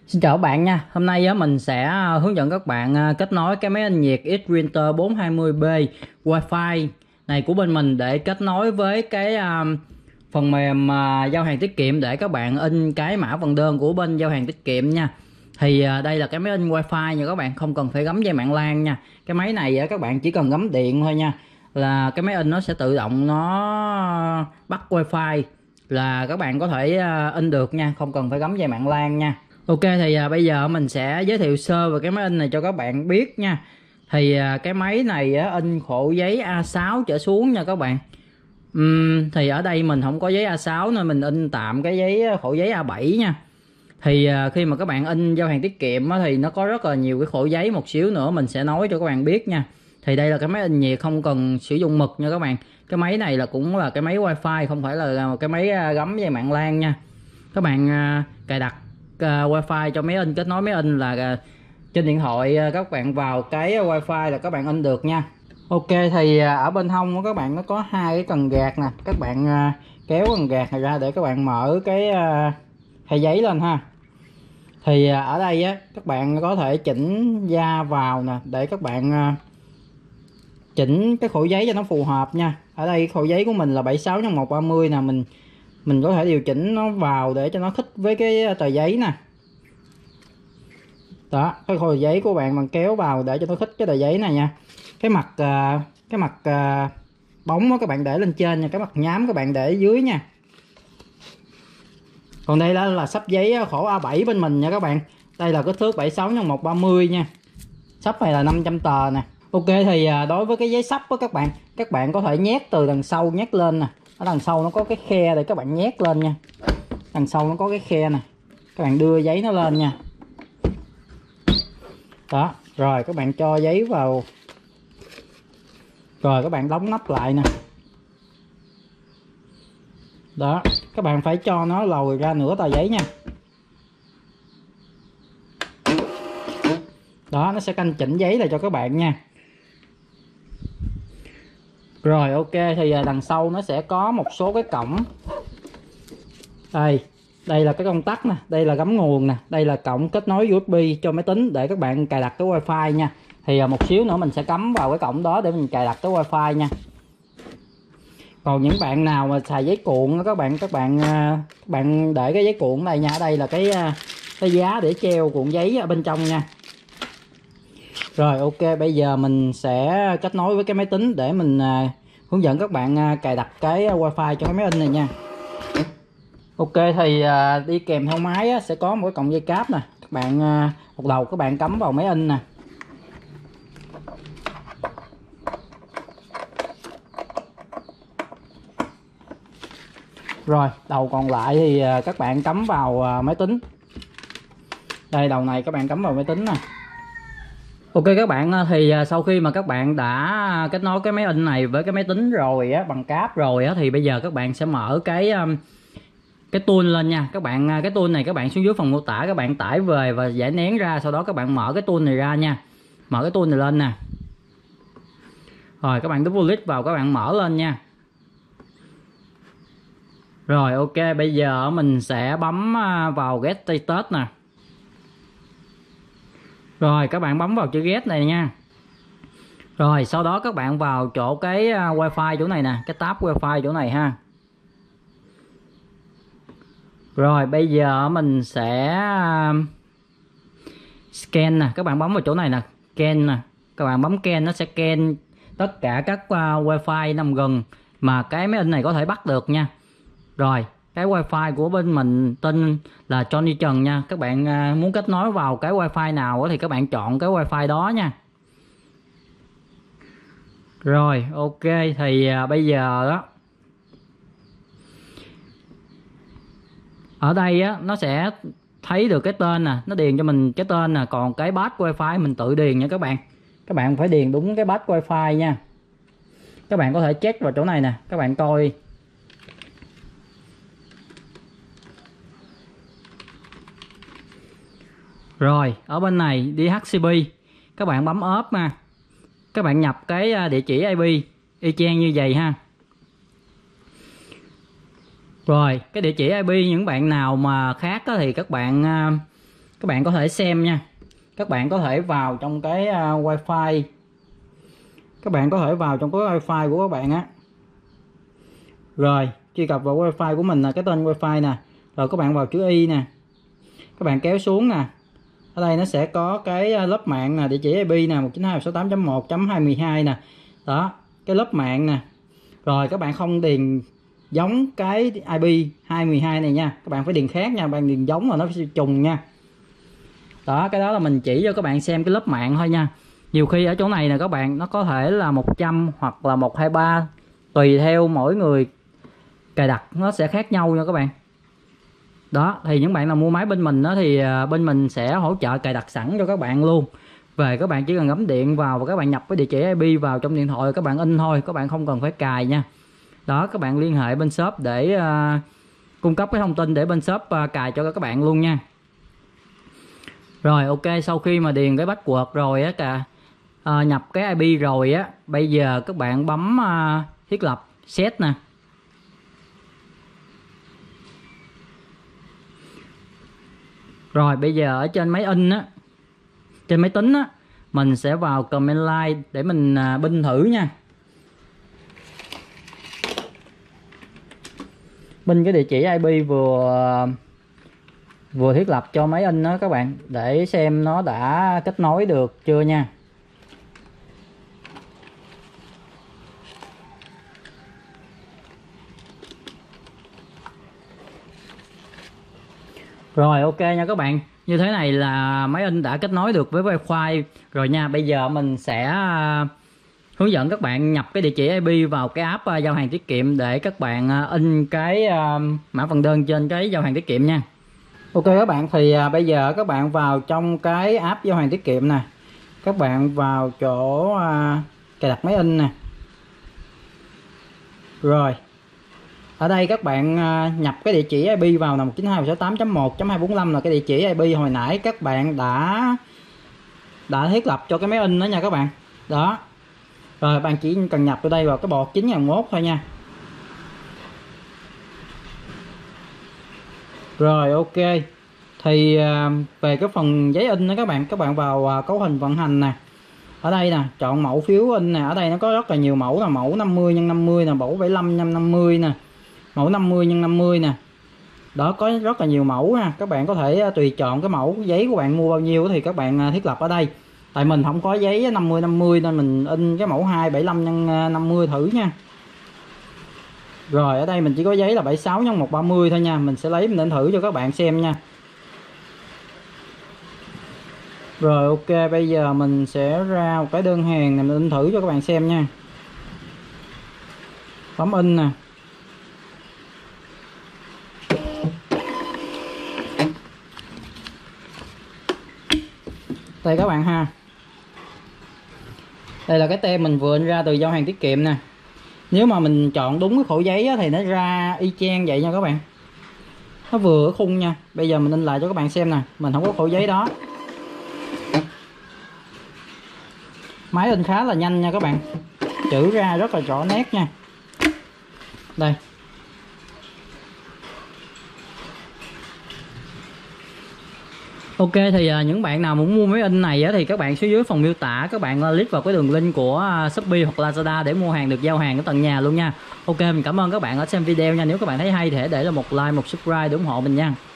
Xin chào các bạn nha. Hôm nay á, mình sẽ hướng dẫn các bạn kết nối cái máy in nhiệt Xprinter 420B Wi-Fi này của bên mình để kết nối với cái phần mềm giao hàng tiết kiệm để các bạn in cái mã vận đơn của bên giao hàng tiết kiệm nha. Thì đây là cái máy in Wi-Fi nha các bạn, không cần phải gắm dây mạng LAN nha. Cái máy này các bạn chỉ cần gắm điện thôi nha, là cái máy in nó sẽ tự động nó bắt Wi-Fi là các bạn có thể in được nha, không cần phải gắm dây mạng LAN nha. Ok thì bây giờ mình sẽ giới thiệu sơ về cái máy in này cho các bạn biết nha. Thì cái máy này in khổ giấy A6 trở xuống nha các bạn. Thì ở đây mình không có giấy A6 nên mình in tạm cái giấy khổ giấy A7 nha. Thì khi mà các bạn in giao hàng tiết kiệm thì nó có rất là nhiều cái khổ giấy, một xíu nữa mình sẽ nói cho các bạn biết nha. Thì đây là cái máy in nhiệt không cần sử dụng mực nha các bạn. Cái máy này cũng là cái máy Wi-Fi, không phải là cái máy gắm dây mạng LAN nha. Các bạn cài đặt Wi-Fi cho máy in, kết nối máy in là trên điện thoại các bạn vào cái Wi-Fi là các bạn in được nha. Ok thì ở bên hông của các bạn nó có hai cái cần gạt nè, các bạn kéo cần gạt này ra để các bạn mở cái khay giấy lên ha. Thì ở đây các bạn có thể chỉnh da vào nè để các bạn chỉnh cái khổ giấy cho nó phù hợp nha. Ở đây khổ giấy của mình là 76 x 130 nè, mình có thể điều chỉnh nó vào để cho nó khít với cái tờ giấy nè. Đó, cái khổ giấy của bạn bằng kéo vào để cho nó khít cái tờ giấy này nha. Cái mặt bóng đó các bạn để lên trên nha, cái mặt nhám các bạn để dưới nha. Còn đây là sắp giấy khổ A7 bên mình nha các bạn. Đây là kích thước 76 x 130 nha. Sắp này là 500 tờ nè. Ok thì đối với cái giấy sắp đó các bạn có thể nhét từ đằng sau nhét lên nè. Ở đằng sau nó có cái khe để các bạn nhét lên nha. Đằng sau nó có cái khe nè, các bạn đưa giấy nó lên nha. Đó, rồi các bạn cho giấy vào, rồi các bạn đóng nắp lại nè. Đó, các bạn phải cho nó lồi ra nửa tờ giấy nha. Đó, nó sẽ canh chỉnh giấy lại cho các bạn nha. Rồi ok thì đằng sau nó sẽ có một số cái cổng. Đây là cái công tắc nè, đây là gắm nguồn nè, đây là cổng kết nối USB cho máy tính để các bạn cài đặt cái Wi-Fi nha. Thì một xíu nữa mình sẽ cắm vào cái cổng đó để mình cài đặt cái Wi-Fi nha. Còn những bạn nào mà xài giấy cuộn đó, các bạn để cái giấy cuộn này nha. Ở đây là cái giá để treo cuộn giấy ở bên trong nha. Rồi ok, bây giờ mình sẽ kết nối với cái máy tính để mình hướng dẫn các bạn cài đặt cái Wi-Fi cho cái máy in này nha. Ok thì đi kèm theo máy sẽ có một cái cọng dây cáp nè. Các bạn một đầu các bạn cắm vào máy in nè. Rồi đầu còn lại thì các bạn cắm vào máy tính. Đây, đầu này các bạn cắm vào máy tính nè. Ok các bạn, thì sau khi mà các bạn đã kết nối cái máy in này với cái máy tính rồi bằng cáp rồi thì bây giờ các bạn sẽ mở cái tool lên nha. Các bạn cái tool này các bạn xuống dưới phần mô tả, các bạn tải về và giải nén ra, sau đó các bạn mở cái tool này ra nha. Mở cái tool này lên nè. Rồi các bạn double click vào, các bạn mở lên nha. Rồi ok, bây giờ mình sẽ bấm vào get status nè. Rồi các bạn bấm vào chữ get này nha. Rồi sau đó các bạn vào chỗ cái Wi-Fi chỗ này nè, cái tab Wi-Fi chỗ này ha. Rồi bây giờ mình sẽ scan nè, các bạn bấm vào chỗ này nè, scan nè. Các bạn bấm scan nó sẽ scan tất cả các Wi-Fi nằm gần mà cái máy in này có thể bắt được nha. Rồi cái Wi-Fi của bên mình tên là Johnny Trần nha. Các bạn muốn kết nối vào cái Wi-Fi nào thì các bạn chọn cái Wi-Fi đó nha. Rồi ok thì bây giờ đó, ở đây nó sẽ thấy được cái tên nè, nó điền cho mình cái tên nè. Còn cái path Wi-Fi mình tự điền nha các bạn. Các bạn phải điền đúng cái path Wi-Fi nha. Các bạn có thể check vào chỗ này nè, các bạn coi. Rồi ở bên này DHCP, các bạn bấm ốp nha. Các bạn nhập cái địa chỉ IP y chang như vậy ha. Rồi cái địa chỉ IP những bạn nào mà khác thì các bạn các bạn có thể xem nha. Các bạn có thể vào trong cái wifi, các bạn có thể vào trong cái wifi của các bạn á, rồi truy cập vào wifi của mình là cái tên wifi nè, rồi các bạn vào chữ Y nè, các bạn kéo xuống nè, ở đây nó sẽ có cái lớp mạng nè, địa chỉ IP nè 192.168.1.22 nè, đó cái lớp mạng nè. Rồi các bạn không điền giống cái IP 212 này nha, các bạn phải điền khác nha, bạn điền giống là nó sẽ trùng nha. Đó, cái đó là mình chỉ cho các bạn xem cái lớp mạng thôi nha. Nhiều khi ở chỗ này nè các bạn, nó có thể là 100 hoặc là 123, tùy theo mỗi người cài đặt nó sẽ khác nhau nha các bạn. Đó, thì những bạn nào mua máy bên mình đó thì bên mình sẽ hỗ trợ cài đặt sẵn cho các bạn luôn. Về các bạn chỉ cần gắm điện vào và các bạn nhập cái địa chỉ IP vào trong điện thoại, các bạn in thôi, các bạn không cần phải cài nha. Đó, các bạn liên hệ bên shop để cung cấp cái thông tin để bên shop cài cho các bạn luôn nha. Rồi ok, sau khi mà điền cái password rồi á, nhập cái IP rồi á, bây giờ các bạn bấm thiết lập set nè. Rồi bây giờ ở trên máy in á, trên máy tính á, mình sẽ vào command line để mình binh thử nha. Binh cái địa chỉ IP vừa thiết lập cho máy in đó các bạn, để xem nó đã kết nối được chưa nha. Rồi ok nha các bạn, như thế này là máy in đã kết nối được với wifi rồi nha. Bây giờ mình sẽ hướng dẫn các bạn nhập cái địa chỉ IP vào cái app giao hàng tiết kiệm để các bạn in cái mã phần đơn trên cái giao hàng tiết kiệm nha. Ok các bạn, thì bây giờ các bạn vào trong cái app giao hàng tiết kiệm nè, các bạn vào chỗ cài đặt máy in nè. Rồi ở đây các bạn nhập cái địa chỉ IP vào là 192.168.1.245 là cái địa chỉ IP hồi nãy các bạn đã thiết lập cho cái máy in đó nha các bạn. Đó. Rồi bạn chỉ cần nhập vào đây vào cái bột 9001 thôi nha. Rồi ok. Thì về cái phần giấy in đó các bạn vào cấu hình vận hành nè. Ở đây nè, chọn mẫu phiếu in nè, ở đây nó có rất là nhiều mẫu là mẫu 50 x 50 nè, mẫu 75 x 50 nè, mẫu 50 x 50 nè. Đó, có rất là nhiều mẫu ha. Các bạn có thể tùy chọn cái mẫu giấy của bạn mua bao nhiêu thì các bạn thiết lập ở đây. Tại mình không có giấy 50 50 nên mình in cái mẫu 275 x 50 thử nha. Rồi ở đây mình chỉ có giấy là 76 x 130 thôi nha, mình sẽ lấy mình in thử cho các bạn xem nha. Rồi ok, bây giờ mình sẽ ra một cái đơn hàng này mình in thử cho các bạn xem nha. Bấm in nè. Đây các bạn ha. Đây là cái tem mình vừa in ra từ giao hàng tiết kiệm nè. Nếu mà mình chọn đúng cái khổ giấy thì nó ra y chang vậy nha các bạn. Nó vừa ở khung nha. Bây giờ mình in lại cho các bạn xem nè. Mình không có khổ giấy đó. Máy in khá là nhanh nha các bạn. Chữ ra rất là rõ nét nha. Đây. Ok, thì những bạn nào muốn mua máy in này thì các bạn xuống dưới phần miêu tả, các bạn click vào cái đường link của Shopee hoặc Lazada để mua hàng được giao hàng ở tận nhà luôn nha. Ok, mình cảm ơn các bạn đã xem video nha. Nếu các bạn thấy hay thì hãy để là một like, một subscribe để ủng hộ mình nha.